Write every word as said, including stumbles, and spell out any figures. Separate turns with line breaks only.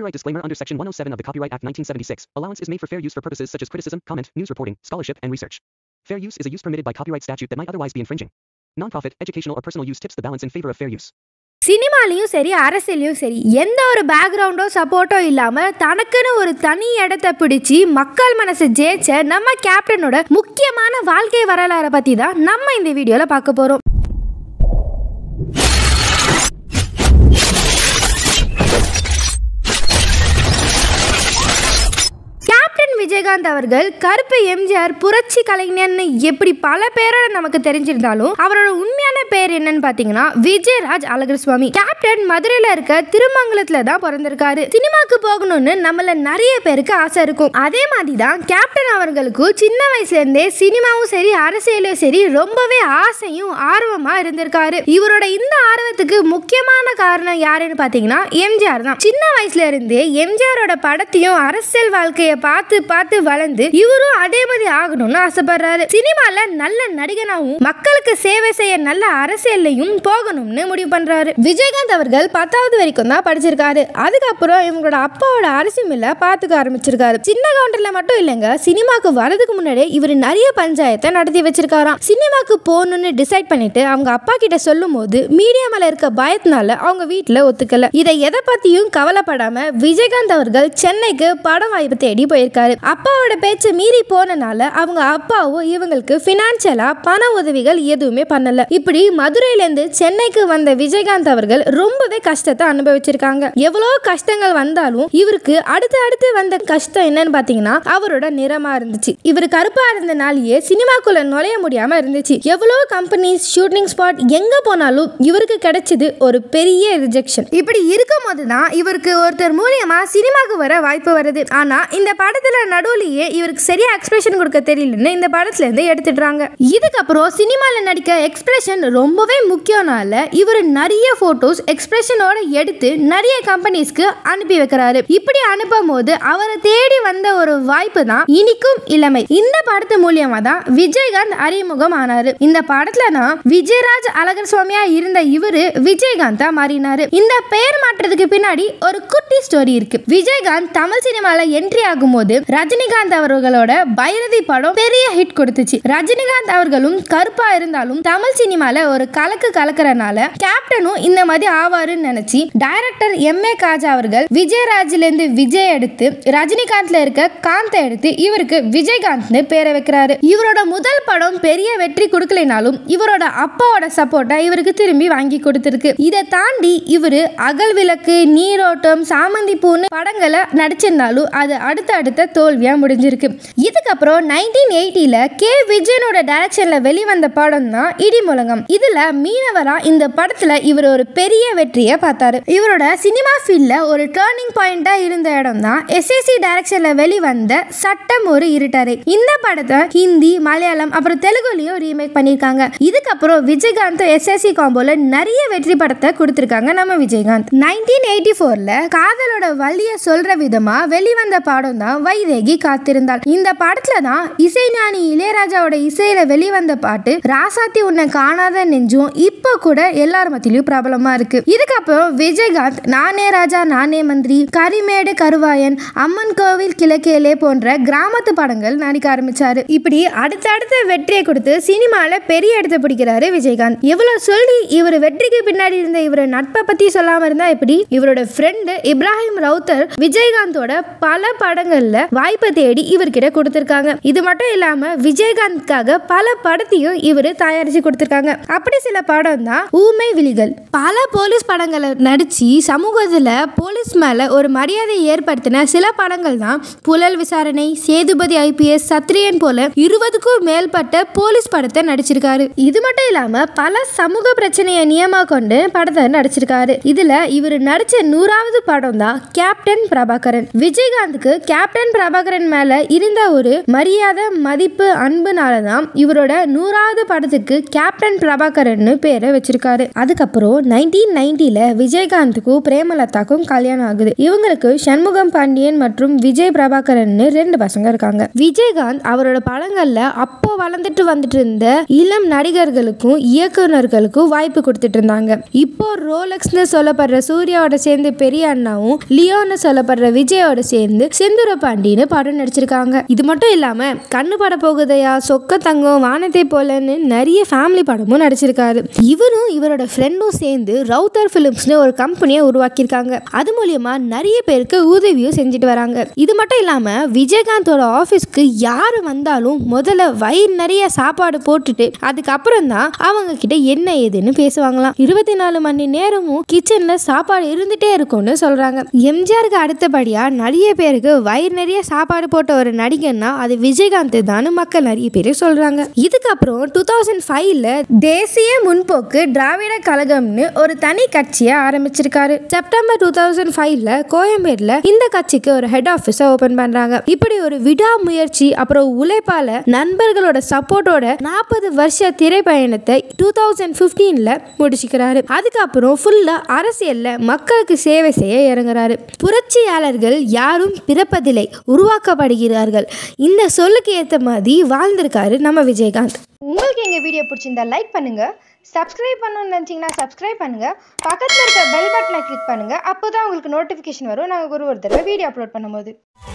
Copyright disclaimer under Section one oh seven of the Copyright Act nineteen seventy-six. Allowance is made for fair use for purposes such as criticism, comment, news reporting, scholarship, and research. Fair use is a use permitted by copyright statute that might otherwise be infringing. Non-profit, educational, or personal use tips the balance in favor of fair use.
சினிமாலையும் சரி அரசியலையும் சரி எந்த ஒரு பேக்ரவுண்டோ சப்போர்ட்டோ இல்லாமல் தனக்குன்னு ஒரு தனி இடத்தை பிடிச்சி மக்கள் மனசை ஜெயிச்ச நம்ம கேப்டனோட முக்கியமான வாழ்க்கை வரலாறை பற்றி தான் நம்ம இந்த வீடியோவில் பார்க்க போகிறோம். விஜயகாந்த் அவர்கள் கருப்பு எம்ஜிஆர் புரட்சி கலைஞர்னு எப்படி பல பேரோட நமக்கு தெரிஞ்சிருந்தாலும் அவரோட உண்மையான பேர் என்னன்னு பாத்தீங்கன்னா விஜயராஜ் அழகர் சுவாமி. கேப்டன் மதுரையில இருக்க திருமங்கலத்துல தான் பிறந்திருக்காரு. சினிமாக்கு போகணும்னு நம்மள நிறைய பேருக்கு ஆசை இருக்கும். அதே மாதிரி தான் கேப்டன் அவர்களுக்கு சின்ன வயசுல இருந்தே சினிமாவும் சரி அரசியலும் சரி ரொம்பவே ஆசையும் ஆர்வமா இருந்திருக்காரு. இவரோட இந்த ஆர்வத்துக்கு முக்கியமான காரணம் யாருன்னு பாத்தீங்கன்னா எம்ஜிஆர் தான். சின்ன வயசுல இருந்தே எம்ஜிஆரோட படத்தையும் அரசியல் வாழ்க்கையை பார்த்து பார்த்து வளர்ந்து இவரும் அதே மாதிரி ஆகணும்னு ஆசைப்படுறாரு. சினிமால நல்ல நடிகனாவும் மக்களுக்கு சேவை செய்ய நல்ல அரசியல்லையும் போகணும்னு முடிவு பண்றாரு. விஜயகாந்த் அவர்கள் பத்தாவது வரைக்கும் தான் படிச்சிருக்காரு. அதுக்கப்புறம் இவங்களோட அப்பாவோட அரிசி மில்ல பாத்துக்க ஆரம்பிச்சிருக்காரு. சின்ன கவுண்டர்ல மட்டும் இல்லைங்க, சினிமாக்கு வரதுக்கு முன்னாடி இவர் நிறைய பஞ்சாயத்தை நடத்தி வச்சிருக்காராம். சினிமாக்கு போகணும்னு டிசைட் பண்ணிட்டு அவங்க அப்பா கிட்ட சொல்லும் போது மீடியா மேல இருக்க பயத்தினால அவங்க வீட்டுல ஒத்துக்கல. இதை எதை பத்தியும் கவலைப்படாம விஜயகாந்த் அவர்கள் சென்னைக்கு படம் வாய்ப்பு தேடி போயிருக்காரு. அப்பாவோட பேச்சை மீறி போனனால அவங்க அப்பாவும் இவங்களுக்கு பினான்சியலா பண உதவிகள் எதுவுமே பண்ணல. இப்படி மதுரையில இருந்து சென்னைக்கு வந்த விஜயகாந்த் அவர்கள் ரொம்பவே கஷ்டத்தை அனுபவிச்சிருக்காங்க. எவ்வளவு கஷ்டங்கள் வந்தாலும் இவருக்கு அடுத்து அடுத்து வந்த கஷ்டம் என்னன்னு பாத்தீங்கன்னா அவரோட நிறமா இருந்துச்சு. இவர் கருப்பா இருந்தனாலேயே சினிமாக்குள்ள நுழைய முடியாம இருந்துச்சு. எவ்வளவு கம்பெனிஸ் ஷூட்டிங் ஸ்பாட் எங்க போனாலும் இவருக்கு கிடைச்சது ஒரு பெரிய ரிஜெக்ஷன். இப்படி இருக்கும் போதுதான் இவருக்கு ஒருத்தர் மூலியமா சினிமாக்கு வர வாய்ப்பு வருது. ஆனா இந்த படத்துல நடுவுலயே இவருக்கு சரியா எக்ஸ்பிரஷன் கொடுக்க தெரியலன்னு இந்த படத்துல இருந்து எடுத்துடுறாங்க. இதுக்கப்புறம் சினிமால நடிக்க எக்ஸ்பிரஷன் ரொம்பவே முக்கியம்னால இவர் நிறைய போட்டோஸ் எக்ஸ்பிரஷனோட எடுத்து நிறைய கம்பெனிஸ்க்கு அனுப்பி வைக்கிறாரு. இப்படி அனுப்பும் போது அவரை தேடி வந்த ஒரு வாய்ப்பு தான் இனிக்கும் இளமை. இந்த படத்து மூலியமா தான் விஜயகாந்த் அறிமுகம் ஆனாரு. இந்த படத்துல தான் விஜயராஜ் அழகர் சுவாமியா இருந்த இவரு விஜயகாந்தா மாறினாரு. இந்த பெயர் மாற்றத்துக்கு பின்னாடி ஒரு குட்டி ஸ்டோரி இருக்கு. விஜயகாந்த் தமிழ் சினிமால என்ட்ரி ஆகும் போது ரஜினிகாந்த் அவர்களோட பைரதி படம் பெரிய ஹிட் கொடுத்துச்சு. ரஜினிகாந்த் அவர்களும் கருப்பா இருந்தாலும் தமிழ் சினிமால ஒரு கலக்கு கலக்கிறனால கேப்டனும் இந்த மாதிரி ஆவாருன்னு நினைச்சு டைரக்டர் எம் ஏ காஜா அவர்கள் விஜயராஜ்ல இருந்து விஜய் எடுத்து ரஜினிகாந்த்ல இருக்க காந்த எடுத்து இவருக்கு விஜயகாந்த்னு பேரை வைக்கிறாரு. இவரோட முதல் படம் பெரிய வெற்றி கொடுக்கலைனாலும் இவரோட அப்பாவோட சப்போர்ட்டை இவருக்கு திரும்பி வாங்கி கொடுத்திருக்கு. இதை தாண்டி இவரு அகல் விளக்கு, நீரோட்டம், சாமந்தி பூன்னு படங்களை நடிச்சிருந்தாலும் அது அடுத்த அடுத்த தோல்வியா முடிஞ்சிருக்கு. இதுக்கப்புறம் நைன்டீன் எயிட்டில கே விஜயனோட டைரக்ஷன்ல வெளிவந்த படம் தான் இடிமுழங்கம். இதுல மீனவரா இந்த படத்துல இவர் ஒரு பெரிய வெற்றியை பார்த்தாரு. இவரோட சினிமா ஃபீல்ட்ல ஒரு டர்னிங் பாயிண்டா இருந்த இடம் தான் எஸ் எஸ் சி டைரக்ஷன்ல வெளிவந்த சட்டம் ஒரு இருட்டறை. இந்த படத்தை ஹிந்தி, மலையாளம் அப்புறம் தெலுங்குலயும் ரீமேக் பண்ணிருக்காங்க. இதுக்கப்புறம் விஜயகாந்த் எஸ் எஸ் சி காம்போல நிறைய வெற்றி படத்தை கொடுத்திருக்காங்க நம்ம விஜயகாந்த். நைன்டீன் எயிட்டி போர்ல காதலோட வழிய சொல்ற விதமா வெளிவந்த படம் தான் வைதேகி காத்திருந்தாள். இந்த படத்துல தான் இசைஞானி இளையராஜாவோட இசையில வெளிவந்த பாட்டு ராசாத்தி உன்னை காணாத நெஞ்சும் இப்போ கூட எல்லார் மத்தியிலும் பிரபலமா இருக்கு. இதுக்கப்புறம் விஜயகாந்த் நானே ராஜா நானே மந்திரி, கரிமேடு கருவாயன், அம்மன் கோவில் கிழக்கேலே போன்ற கிராமத்து படங்கள் நடிக்க ஆரம்பிச்சாரு. இப்படி அடுத்தடுத்த வெற்றியை கொடுத்து சினிமால பெரிய இடத்தை பிடிக்கிறாரு விஜயகாந்த். இவ்வளவு சொல்லி இவர் வெற்றிக்கு பின்னாடி இருந்த இவரோட நட்பை பத்தி சொல்லாம இருந்தா எப்படி? இவரோட ஃப்ரெண்டு இப்ராஹிம் ரவுத்தர் விஜயகாந்தோட பல படங்கள்ல வாய்ப்பை தேடி இவர்கிட்ட கொடுத்திருக்காங்க. இது மட்டும் இல்லாம விஜயகாந்த்காக பல படத்தையும் இவரு தயாரிச்சு கொடுத்திருக்காங்க. அப்படி சில படம் தான் ஊமை விழிகள். பல போலீஸ் படங்களை நடிச்சு சமூகத்துல போலீஸ் மேல ஒரு மரியாதை ஏற்படுத்தின சில படங்கள் தான் புலல் விசாரணை, சேதுபதி ஐபிஎஸ், சத்ரியன் போல இருபதுக்கும் மேற்பட்ட போலீஸ் படத்தை நடிச்சிருக்காரு. இது மட்டும் இல்லாம பல சமூக பிரச்சனையை நியமா கொண்டு படத்தை நடிச்சிருக்காரு. இதுல இவர் நடிச்ச நூறாவது படம் தான் கேப்டன் பிரபாகரன். விஜயகாந்துக்கு கேப்டன் பிரபாகரன் பிரபாகரன் மேல இருந்த ஒரு மரியாதை மதிப்பு அன்புனாலதான் இவரோட நூறாவது படத்துக்கு கேப்டன் பிரபாகரன் பேரை வச்சிருக்காரு. அதுக்கப்புறம் நைன்டீன் நைன்டில விஜயகாந்துக்கும் பிரேமலதாக்கும் கல்யாணம் ஆகுது. இவங்களுக்கு சண்முகம் பாண்டியன் மற்றும் விஜய் பிரபாகரன் ரெண்டு பசங்க இருக்காங்க. விஜயகாந்த் அவரோட படங்கள்ல அப்போ வளர்ந்துட்டு வந்துட்டு இருந்த இளம் நடிகர்களுக்கும் இயக்குநர்களுக்கும் வாய்ப்பு கொடுத்துட்டு இருந்தாங்க. இப்போ ரோலக்ஸ்னு சொல்லப்படுற சூர்யாவோட சேர்ந்து பெரிய அண்ணாவும் லியோன்னு சொல்லப்படுற விஜயோட சேர்ந்து செந்தூர பாண்டியன்னு படம் நடிச்சிருக்காங்க. இது மட்டும் இல்லாம கண்ணு பட போகுதையா, சொக்க தங்கம், வானத்தை போலன்னு நிறைய ஃபேமிலி படமும் நடிச்சிருக்காரு. இவரும் இவரோட ஃப்ரெண்டும் சேர்ந்து ரவுத்தர் பிலிம்ஸ்னு ஒரு கம்பெனியை உருவாக்கியிருக்காங்க. அது மூலியமா நிறைய பேருக்கு உதவியும் செஞ்சுட்டு வராங்க. இது மட்டும் இல்லாம விஜயகாந்தோட ஆபீஸ்க்கு யாரு வந்தாலும் முதல்ல வயிறு நிறைய சாப்பாடு போட்டுட்டு அதுக்கப்புறம் தான் அவங்க கிட்ட என்ன ஏதுன்னு பேசுவாங்களாம். இருபத்தி நாலு மணி நேரமும் கிச்சன்ல சாப்பாடு இருந்துட்டே இருக்கும்னு சொல்றாங்க. எம்ஜிஆருக்கு அடுத்தபடியா நிறைய பேருக்கு வயிறு நிறைய சாப்பாடு போட்ட ஒரு நடிகன்னா அது விஜயகாந்த் தான் மக்கள் நிறைய பேர் சொல்றாங்க. இதுக்கப்புறம் டூ தௌசண்ட் ஃபைவ்ல தேசிய முன்போக்கு திராவிட கழகம்னு ஒரு தனி கட்சியை ஆரம்பிச்சிருக்காரு. செப்டம்பர் டூ தௌசண்ட் ஃபைவ்ல கோயம்பேடுல இந்த கட்சிக்கு ஒரு ஹெட் ஆபீஸ ஓபன் பண்றாங்க. இப்படி ஒரு விடாமுயற்சி அப்புறம் உழைப்பால நண்பர்களோட சப்போர்ட்டோட நாற்பது வருஷ திரைப்பயணத்தை டூ தௌசண்ட் பிப்டீன்ல முடிச்சுக்கிறாரு. அதுக்கப்புறம் ஃபுல்லா அரசியல்ல மக்களுக்கு சேவை செய்ய இறங்குறாரு. புரட்சியாளர்கள் யாரும் பிறப்பதில்லை, உருவாக்கப்படுகிறார்கள். இந்த சொல்லுக்கு ஏற்ற மாதிரி வாழ்ந்திருக்காரு நம்ம விஜயகாந்த்.
உங்களுக்கு எங்க வீடியோ பிடிச்சிருந்தா லைக் பண்ணுங்க, சப்ஸ்கிரைப் பண்ணணும்னு நினைச்சீங்கன்னா சப்ஸ்கிரைப் பண்ணுங்க, பக்கத்துல இருக்க பெல் பட்டனை கிளிக் பண்ணுங்க. அப்போதான் உங்களுக்கு நோட்டிபிகேஷன் வரும் நாங்கள் ஒரு ஒரு தடவை வீடியோ அப்லோட் பண்ணும்போது.